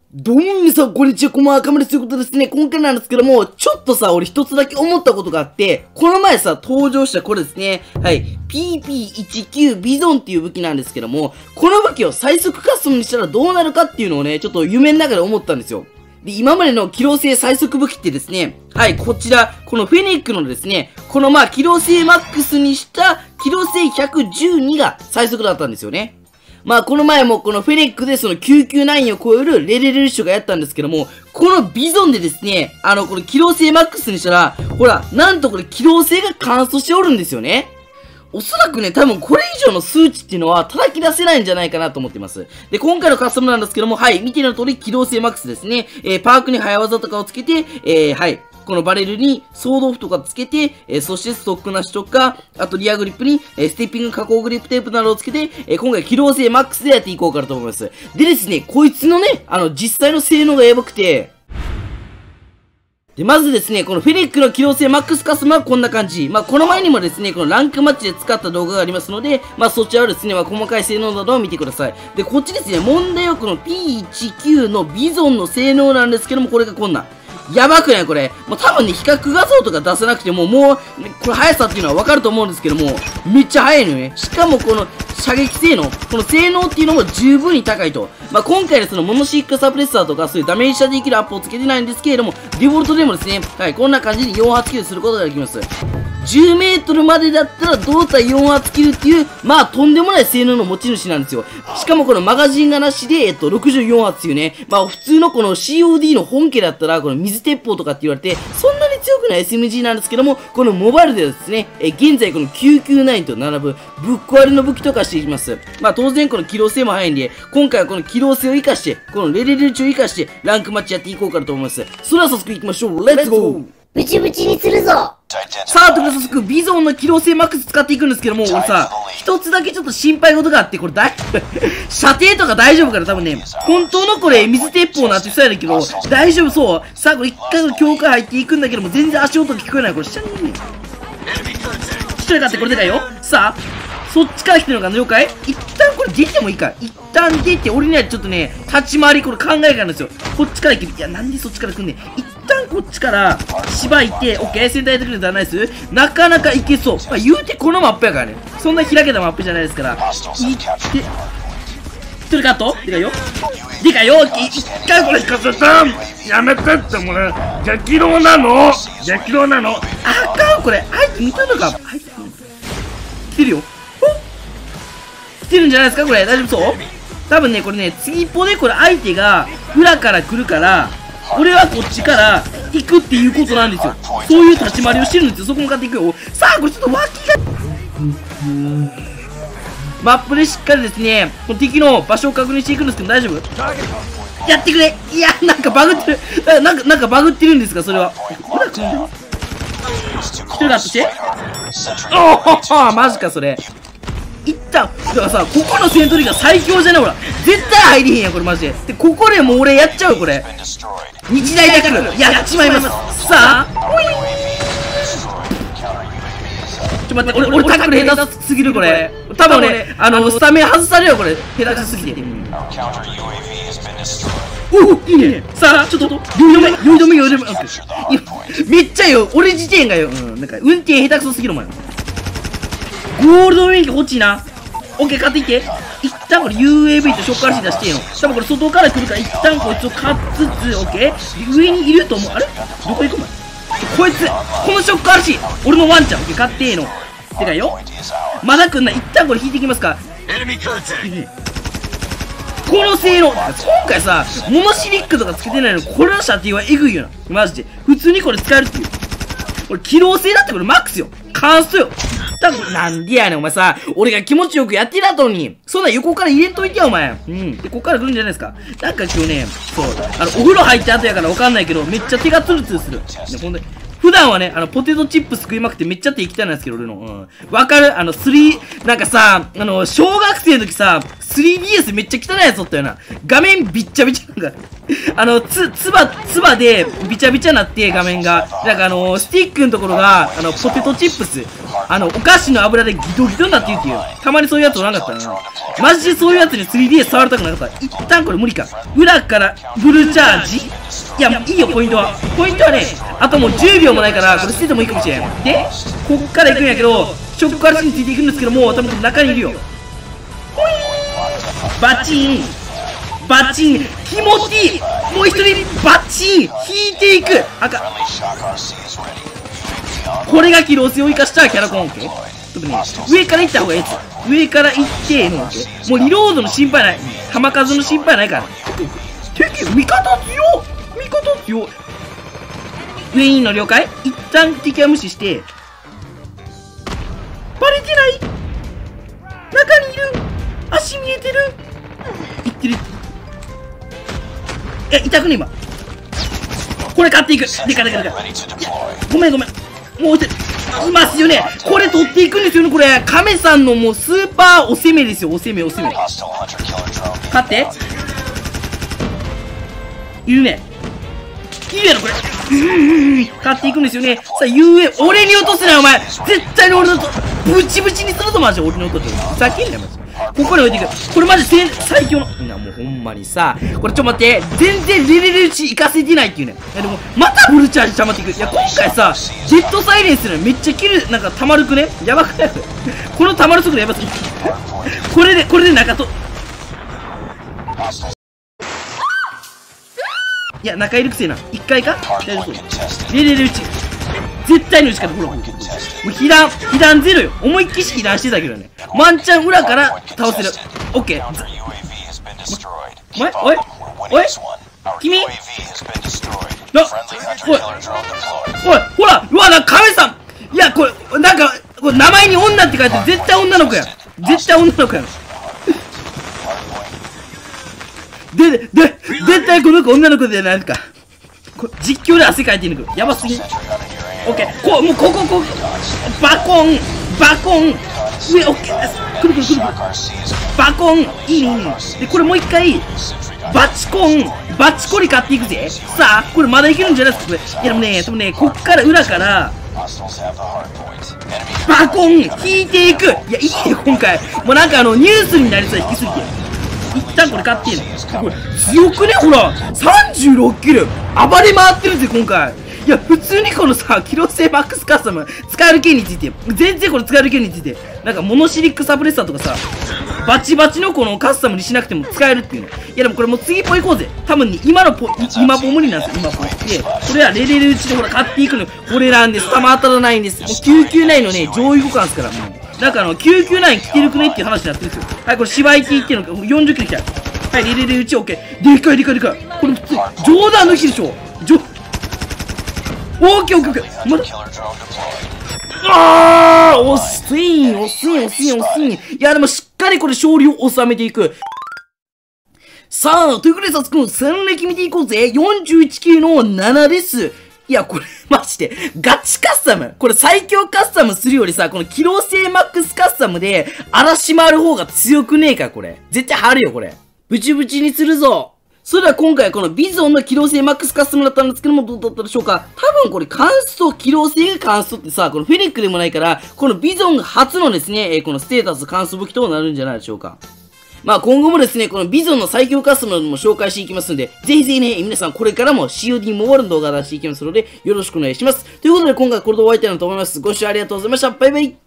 どうも皆さん、こんにちは、こんばんは、かまです。ということですね、今回なんですけども、ちょっとさ、俺一つだけ思ったことがあって、この前さ、登場したこれですね、はい、PP19 ビゾンっていう武器なんですけども、この武器を最速カスタムにしたらどうなるかっていうのをね、ちょっと夢の中で思ったんですよ。で、今までの機動性最速武器ってですね、はい、こちら、このフェニックのですね、この機動性マックスにした機動性112が最速だったんですよね。この前もこのフェネックでその999を超えるレレレルシュがやったんですけども、このビゾンでですね、この機動性マックスにしたら、ほら、なんとこれ機動性が乾燥しておるんですよね。おそらくね、多分これ以上の数値っていうのは叩き出せないんじゃないかなと思ってます。で、今回のカスタムなんですけども、はい、見ての通り機動性マックスですね。パークに早技とかをつけて、はい、このバレルにソードオフとかつけて、そしてストックなしとか、あとリアグリップに、ステッピング加工グリップテープなどをつけて、今回機動性マックスでやっていこうかなと思います。でですね、こいつのね、実際の性能がやばくて、で、まずですね、このフェネックの機動性マックスカスタムはこんな感じ。この前にもですね、このランクマッチで使った動画がありますので、そちらはですね、細かい性能などを見てください。で、こっちですね、問題はこの P19 のビゾンの性能なんですけども、これがこんな。やばくないこれ。多分ね、比較画像とか出さなくても、もう、これ速さっていうのはわかると思うんですけども、めっちゃ速いのよね。しかもこの、射撃性能、この性能っていうのも十分に高いと。今回でそのモノシックサプレッサーとか、そういうダメージ射できるアップをつけてないんですけれども、デフォルトでもですね、はい、こんな感じに4発キルすることができます。10メートルまでだったら胴体4発キルっていう、とんでもない性能の持ち主なんですよ。しかもこのマガジンがなしで、64発っていうね、普通のこの COD の本家だったら、この水鉄砲とかって言われて、そんなに強くない SMG なんですけども、このモバイルではですね、現在この999と並ぶ、ぶっ壊れの武器とかしていきます。当然この機動性も速いんで、今回はこの機動性を活かして、このレレレチを活かして、ランクマッチやっていこうかなと思います。それでは早速行きましょう。レッツゴー！ ブチブチにするぞ。 さあ、ということで早速、ビゾンの機動性マックス使っていくんですけども、俺さ、一つだけちょっと心配事があって、これ射程とか大丈夫かな多分ね、本当のこれ、水鉄砲なんて言ってたんだけど、大丈夫そうさあ、これ一回の境界入っていくんだけども、全然足音聞こえない。これ、下にいるね。一人だってこれでかいよ。さあ、そっちから来てるのかな了解一旦これ出てもいいか一旦出て、俺にはちょっとね、立ち回りこれ考えがあるんですよ。こっちから行ける。いや、なんでそっちから来んねん。一旦こっちからしばいて、オッケー、先頭やってくれたらナイス。なかなかいけそう。言うてこのマップやからね。そんな開けたマップじゃないですから。行って、一人カットでかいよ。でかいよ。一回これカットさんやめてってもね、激動なの激動なの。あかんこれ。相手見たのか相手来てるよ。来てるんじゃないですかこれ。大丈夫そう多分ね、これね、次一歩でこれ相手が裏から来るから、俺はこっちから行くっていうことなんですよ。そういう立ち回りをしてるんですよ。そこ向かっていくよ。さあ、これちょっと脇がマップでしっかりですね、この敵の場所を確認していくんですけど大丈夫やってくれ。いや、なんかバグってる。なんかバグってるんですかそれは。一人だとしておおマジかそれ。一旦だからさ、ここのセントリーが最強じゃないほら。絶対入りへんやこれマジで。で、ここでもう俺やっちゃうこれ。日大タックルやっちまいます。さあ待って、俺タックル下手すぎるこれ。多分ね、スタメン外されよこれ。下手すぎて。おおいいね。さあ、ちょっと、酔い止め。めっちゃよ、俺自転がよ。なんか、運転下手くそすぎるお前。ゴールド免許欲しいな。オッケー、買っていって。一旦これ UAV とショッカー C 出してんの。多分これ外から来るから一旦こいつを買っつつ、オッケー上にいると思う。あれどこ行くお前こいつこのショッカー C 俺のワンちゃん。オッケー、買ってえの。てかよ。まだ来んな。一旦これ引いていきますか。この性能、今回さ、モノシリックとかつけてないの、これの射程はエグいよな。マジで。普通にこれ使えるっていう。これ機動性だってこれマックスよ。カーストよ。なんでやねん、お前さ。俺が気持ちよくやってたのに。そんな横から入れんといてや、お前。で、こっから来るんじゃないですか。なんか今日ね、そう、お風呂入った後やからわかんないけど、めっちゃ手がツルツルする。ね、ほんで、ふ普段はね、ポテトチップス食いまくってめっちゃ手汚いんですけど、俺の。うん。わかるなんかさ、小学生の時さ、3DS めっちゃ汚いやつおったよな。画面びっちゃびちゃなんか、つばでびちゃびちゃなって画面が。なんかスティックのところが、ポテトチップス。お菓子の油でギトギトになってるっていう。たまにそういうやつおらなかったな。マジでそういうやつに 3DS 触りたくなかった。一旦これ無理か。裏からフルチャージいや、いいよ、ポイントは。ポイントはね、あともう10秒もないから、これ捨ててもいいかもしれん。で、こっから行くんやけど、ショックからについていくんですけども、多分中にいるよ。バチンバチン気持ちいいもう一人バチン引いていく赤これが機動性を生かしたキャラコン OK 特に、ね、上から行った方がいいやつ上から行っての OK もうリロードの心配ない弾数の心配ないから敵味方強味方強ウェインの了解一旦敵は無視してバレてない中にいる足見えてるいってる痛くね今これ買っていくでかごめんもういますよねこれ取っていくんですよねこれ亀さんのもうスーパーお攻めですよお攻め勝っているねいるやろこれ買っていくんですよねさあ俺に落とすなよお前絶対に俺のブチブチにするぞマジで俺に落とすふざけんなよマジここに置いていくこれマジ最強のもうほんまにさこれちょっと待って全然レベル1行かせてないっていうねでもまたフルチャージ溜まっていくいや今回さジェットサイレンスのめっちゃキルなんか溜まるくねやばくないこの溜まる速度やばすぎこれで中といや中いるくせえな1回か大丈夫そうレベル1絶対の打ち方ほらもう被弾ゼロよ思いっきり被弾してたけどねワンチャン裏から倒せるオッケーおい君おいほらうわなんか亀さんいやこれなんかこれ名前に女って書いて絶対女の子や絶対女の子や絶対この子女の子じゃないですか実況で汗かいてるけどやばすぎオッケーもうこバコン上オッケーくるバコンいいねでこれもう一回バチコリ買っていくぜさあこれまだいけるんじゃないですかこれいやでもねこっから裏からバコン引いていくいやいいよ今回もうなんかニュースになりそう引きすぎて一旦これ買っていいのこれ強くねほら36キル暴れ回ってるぜ今回いや普通にこのさ機動性マックスカスタム使える剣について全然これ使える剣についてなんかモノシリックサプレッサーとかさバチバチのこのカスタムにしなくても使えるっていうのいやでもこれもう次ポイ行こうぜ多分ね今ポ無理なんですよ今ポでこれはレベル1でほら買っていくのこれなんです弾当たらないんですもう999のね上位互換ですからなんか999来てるくねっていう話になってるんですよはいこれ芝居って言ってるの40キロきたはいレベル1オッケーでかいこれ普通冗談抜きでしょオッケーまだ惜しいいやでもしっかりこれ勝利を収めていくさあということで早速戦歴見ていこうぜ41級の7ですいや、これ、マジで、ガチカスタムこれ最強カスタムするよりさ、この機動性マックスカスタムで、嵐回る方が強くねえか、これ。絶対張るよ、これ。ブチブチにするぞそれでは今回はこのビゾンの機動性マックスカスタムだったんですけども、どうだったでしょうか多分これカンスト、機動性がカンストってさ、このフェニックでもないから、このビゾンが初のですね、このステータスカンスト武器となるんじゃないでしょうか。まあ今後もですね、このビゾンの最強カスタムなども紹介していきますので、ぜひぜひね、皆さんこれからも COD モバイルの動画を出していきますので、よろしくお願いします。ということで今回はこれで終わりたいなと思います。ご視聴ありがとうございました。バイバイ。